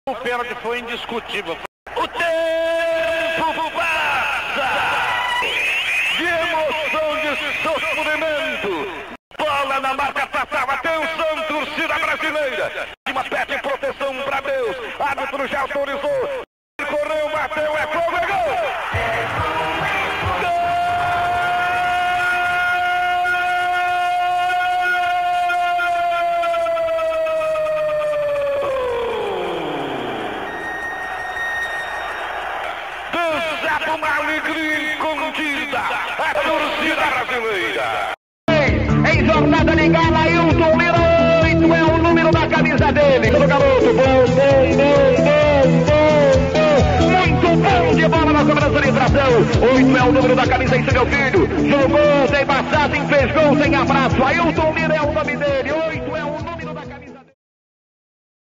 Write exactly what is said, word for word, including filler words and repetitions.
O pênalti foi indiscutível. O tempo passa de emoção, de sofrimento. Bola na marca fatal. Atenção, torcida brasileira. Uma pede proteção para Deus. Árbitro já autorizou. Correu, bateu, é fogo, é gol! Desaba uma alegria escondida. A torcida brasileira. Em jornada ligada, Ailton Lira, oito é o número da camisa dele. Todo garoto, bom, bom, bom, bom, bom, muito bom de bola na cobrança de infração. oito é o número da camisa, esse meu filho. Jogou sem passagem, fez gol sem abraço. Ailton Lira é o nome dele. oito